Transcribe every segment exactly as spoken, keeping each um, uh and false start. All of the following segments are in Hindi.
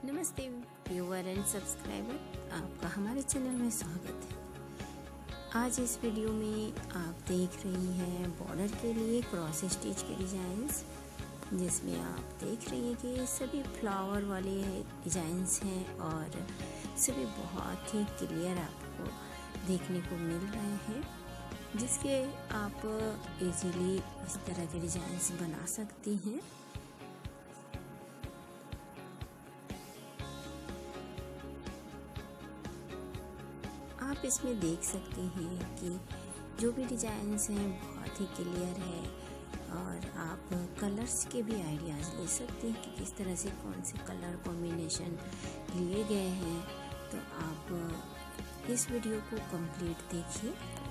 नमस्ते व्यूअर एंड सब्सक्राइबर, आपका हमारे चैनल में स्वागत है। आज इस वीडियो में आप देख रही हैं बॉर्डर के लिए क्रॉस स्टिच के डिज़ाइंस, जिसमें आप देख रही हैं कि सभी फ्लावर वाले डिज़ाइंस हैं और सभी बहुत ही क्लियर आपको देखने को मिल रहे हैं, जिसके आप इजीली इस तरह के डिज़ाइंस बना सकती हैं। आप इसमें देख सकते हैं कि जो भी डिज़ाइंस हैं बहुत ही क्लियर है और आप कलर्स के भी आइडियाज़ ले सकते हैं कि किस तरह से कौन से कलर कॉम्बिनेशन लिए गए हैं। तो आप इस वीडियो को कंप्लीट देखिए।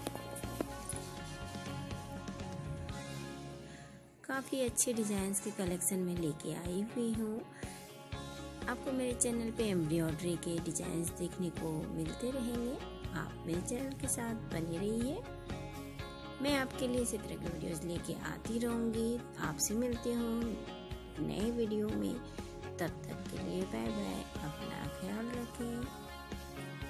काफ़ी अच्छे डिज़ाइंस के कलेक्शन में लेके आई हुई हूँ। आपको मेरे चैनल पे एम्ब्रॉयडरी के डिज़ाइंस देखने को मिलते रहेंगे। आप मेरे चैनल के साथ बने रहिए। मैं आपके लिए इसी तरह की वीडियोस लेके आती रहूँगी। आपसे मिलते हूँ नए वीडियो में। तब तक के लिए बाय बाय। अपना ख्याल रखें।